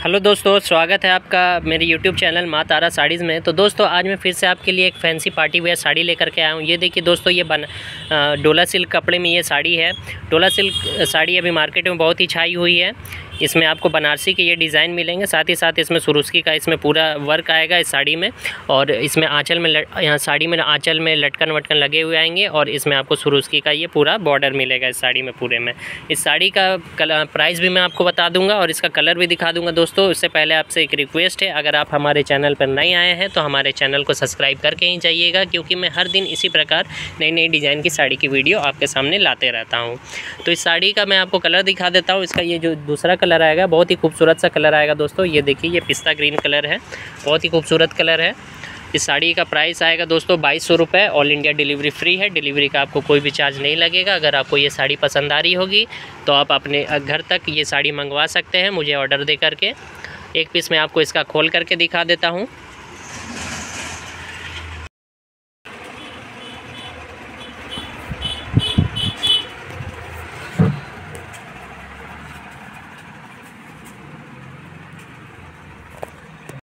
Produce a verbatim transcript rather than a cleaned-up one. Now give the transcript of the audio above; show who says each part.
Speaker 1: Hello दोस्तों, स्वागत है आपका मेरे यूट्यूब चैनल माँ तारा साड़ीज़ में। तो दोस्तों आज मैं फिर से आपके लिए एक फैंसी पार्टी वेयर साड़ी लेकर के आया हूँ। ये देखिए दोस्तों, ये बन डोला सिल्क कपड़े में ये साड़ी है। डोला सिल्क साड़ी अभी मार्केट में बहुत ही छाई हुई है। इसमें आपको बनारसी के ये डिज़ाइन मिलेंगे, साथ ही साथ इसमें सुरुस्की का इसमें पूरा वर्क आएगा इस साड़ी में। और इसमें आंचल में यहाँ साड़ी में आंचल में लटकन वटकन लगे हुए आएंगे और इसमें आपको सुरुस्की का ये पूरा बॉर्डर मिलेगा इस साड़ी में पूरे में। इस साड़ी का कलर प्राइस भी मैं आपको बता दूंगा और इसका कलर भी दिखा दूंगा। दोस्तों उससे पहले आपसे एक रिक्वेस्ट है, अगर आप हमारे चैनल पर नए आए हैं तो हमारे चैनल को सब्सक्राइब करके ही जाइएगा, क्योंकि मैं हर दिन इसी प्रकार नई नई डिज़ाइन की साड़ी की वीडियो आपके सामने लाते रहता हूँ। तो इस साड़ी का मैं आपको कलर दिखा देता हूँ। इसका ये जो दूसरा कलर आएगा बहुत ही खूबसूरत सा कलर आएगा दोस्तों। ये देखिए, ये पिस्ता ग्रीन कलर है, बहुत ही खूबसूरत कलर है। इस साड़ी का प्राइस आएगा दोस्तों बाईस सौ रुपये। ऑल इंडिया डिलीवरी फ्री है। डिलीवरी का आपको कोई भी चार्ज नहीं लगेगा। अगर आपको ये साड़ी पसंद आ रही होगी तो आप अपने घर तक ये साड़ी मंगवा सकते हैं मुझे ऑर्डर दे करके। एक पीस मैं आपको इसका खोल करके दिखा देता हूँ।